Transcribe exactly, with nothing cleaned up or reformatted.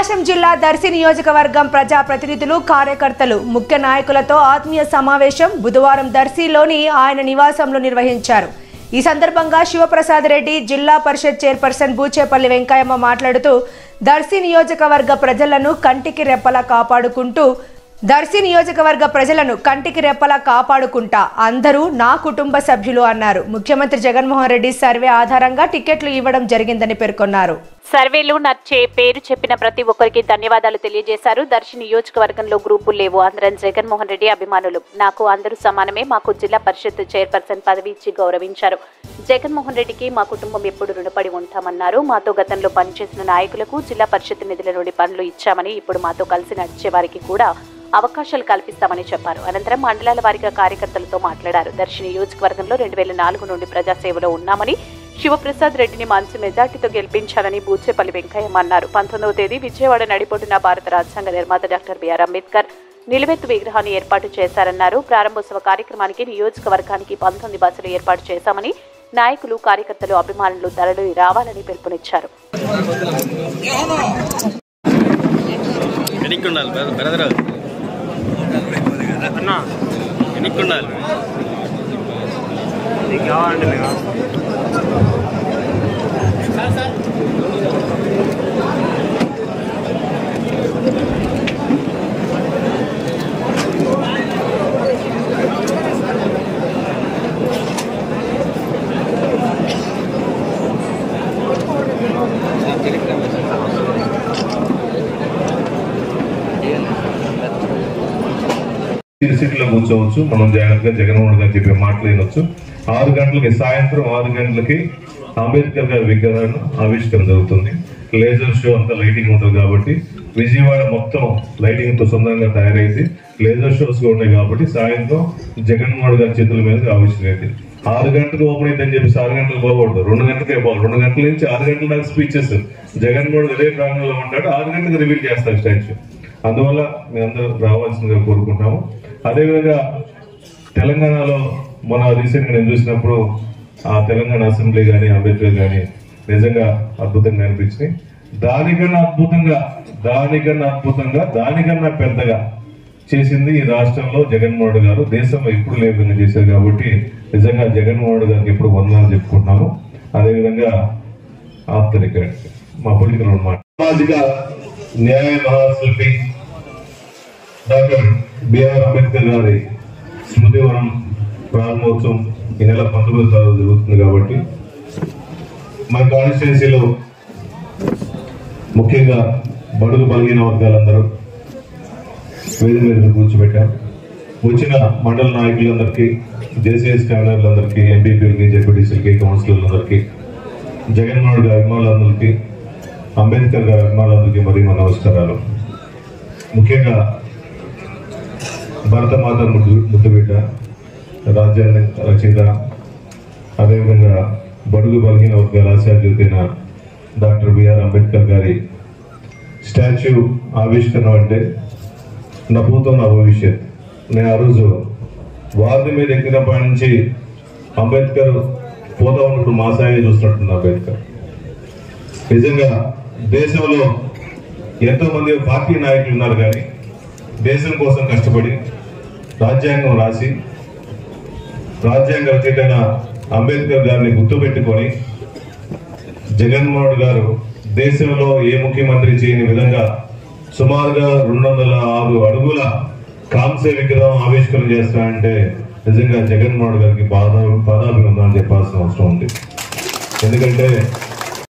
ప్రకాశం జిల్లా దర్శి నియోజకవర్గం ప్రజా ప్రతినిధులు కార్యకర్తలు ముఖ్య నాయకులతో ఆత్మీయ సమావేశం బుధవారం దర్శిలోని ఆయన నివాసంలో నిర్వహించారు. ఈ సందర్భంగా శివప్రసాద్ రెడ్డి జిల్లా పరిషత్ చైర్పర్సన్ బూచేపల్లి వెంకయ్యమ్మ మాట్లాడుతూ దర్శి నియోజకవర్గ ప్రజలను కంటికి రెప్పలా కాపాడుకుంటూ దర్శి నియోజకవర్గ ప్రజలను కంటికి రెప్పలా కాపాడుకుంటా అందరూ నా కుటుంబ సభ్యులు అన్నారు. ముఖ్యమంత్రి జగన్మోహన్ రెడ్డి సర్వే ఆధారంగా టికెట్లు ఇవ్వడం జరిగిందని పేర్కొన్నారు. సర్వేలు నచ్చే పేరు చెప్పిన ప్రతి ఒక్కరికి ధన్యవాదాలు తెలియజేశారు. దర్శి నియోజకవర్గంలో గ్రూపులు లేవు, అందరం జగన్మోహన్ రెడ్డి అభిమానులు, నాకు అందరూ సమానమే, మాకు జిల్లా పరిషత్ చైర్పర్సన్ పదవి ఇచ్చి గౌరవించారు. జగన్మోహన్ రెడ్డికి మా కుటుంబం ఎప్పుడు రుణపడి ఉంటామన్నారు. మాతో గతంలో పనిచేసిన నాయకులకు జిల్లా పరిషత్ నిధుల నుండి పనులు ఇచ్చామని, ఇప్పుడు మాతో కలిసి నడిచే వారికి కూడా అవకాశాలు కల్పిస్తామని చెప్పారు. అనంతరం మండలాల వారీగా కార్యకర్తలతో మాట్లాడారు. దర్శి నియోజకవర్గంలో రెండు వేల నాలుగు నుండి ప్రజాసేవలో ఉన్నామని, శివప్రసాద్ రెడ్డిని మంచి మెజార్టీతో గెలిపించాలని బూచేపల్లి వెంకయ్యమ్మ అన్నారు. పంతొమ్మిదవ తేదీ విజయవాడ నడిపొట్టున భారత రాజ్యాంగ నిర్మాత డాక్టర్ బిఆర్ అంబేద్కర్ నిలువెత్తు విగ్రహాన్ని ఏర్పాటు చేశారన్నారు. ప్రారంభోత్సవ కార్యక్రమానికి నియోజకవర్గానికి పంతొమ్మిది బస్సులు ఏర్పాటు చేశామని, నాయకులు కార్యకర్తలు అభిమానులు తరలి రావాలని పిలుపునిచ్చారు. సీట్లో కూర్చోవచ్చు, మనం జాగ్రత్తగా జగన్మోహన్ గారు చెప్పే మాటలు వినొచ్చు. ఆరు గంటలకి సాయంత్రం ఆరు గంటలకి అంబేద్కర్ గారి విగ్రహాన్ని ఆవిష్కరణ జరుగుతుంది. లేజర్ షో అంతా లైటింగ్ ఉంటుంది కాబట్టి విజయవాడ మొత్తం లైటింగ్ తో సొంతంగా తయారైంది. లేజర్ షోస్ ఉన్నాయి కాబట్టి సాయంత్రం జగన్మోహన్ గారి చేతుల మీద ఆవిష్కరైంది. ఆరు గంటలకు ఓపెన్ అయిందని చెప్పేసి ఆరు గంటలకు పోకూడదు, రెండు గంటలకే పోవాలి. రెండు గంటల నుంచి ఆరు గంటల దాకా స్పీచెస్ జగన్మోహన్ అదే ప్రాంగణంలో ఉంటాడు, ఆరు గంటలకు రివీల్ చేస్తారు స్టాచ్యూ. అందువల్ల మేమందరూ రావాల్సిందిగా కోరుకుంటాము. అదేవిధంగా తెలంగాణలో మన రీసెంట్గా నేను చూసినప్పుడు ఆ తెలంగాణ అసెంబ్లీ కానీ అంబేద్కర్ కానీ నిజంగా అద్భుతంగా అనిపించినాయి. దానికన్నా అద్భుతంగా దానికన్నా అద్భుతంగా దానికన్నా పెద్దగా చేసింది ఈ రాష్ట్రంలో జగన్మోహన్ గారు. దేశంలో ఎప్పుడు లేకుండా చేశారు కాబట్టి నిజంగా జగన్మోహన్ గారికి ఎప్పుడు వందనాలు చెప్పుకుంటున్నాము. అదేవిధంగా ఆప్తరిక మా పొలిటికల్ మాట సామాజిక న్యాయ మహాశిల్పి డాక్టర్ బిఆర్ అంబేద్కర్ గారి స్మృతివనం ప్రారంభోత్సవం ఈ నెల పంతొమ్మిది తారీఖు జరుగుతుంది కాబట్టి మన కాన్స్టిట్యున్సీలో ముఖ్యంగా బడుగు బలహీన వర్గాలందరూ వేదిక మీద కూర్చోబెట్టారు. వచ్చిన మండల నాయకులందరికీ, జేసీఎస్ కన్వీనర్లందరికీ, ఎంపీపీలకి, జెడ్పీటీసీలకి, కౌన్సిలర్లందరికీ, జగన్మోహన్ గారి అభిమానులందరికీ, అంబేద్కర్ గారి అభిమానులందరికీ మరీ మా నమస్కారాలు. ముఖ్యంగా భరతమాత ముద్దు ముద్దుబిడ్డ, రాజ్యాంగ రచయిత, అదేవిధంగా బడుగు బలహీన వర్గాల ఆశాజ్యోతైన డాక్టర్ బిఆర్ అంబేద్కర్ గారి స్టాచ్యూ ఆవిష్కరణ అంటే నా భూతం నా భవిష్యత్. నేను ఆ రోజు వార్డు మీద ఎక్కినప్పటి నుంచి అంబేద్కర్ పోతా ఉన్నప్పుడు మా సాయి చూస్తున్నట్టుంది. అంబేద్కర్ నిజంగా దేశంలో ఎంతో మంది పార్టీ నాయకులు ఉన్నారు, కానీ దేశం కోసం కష్టపడి రాజ్యాంగం రాసి రాజ్యాంగ రచయితైన అంబేద్కర్ గారిని గుర్తుపెట్టుకొని జగన్మోహన్ గారు దేశంలో ఏ ముఖ్యమంత్రి చేయని విధంగా సుమారుగా రెండు వందల ఆరు అడుగుల కాంస్య విగ్రహం ఆవిష్కరణ చేస్తారంటే నిజంగా జగన్మోహన్ గారికి బాధ బాధాభినందనలు చెప్పాల్సిన అవసరం ఉంది. ఎందుకంటే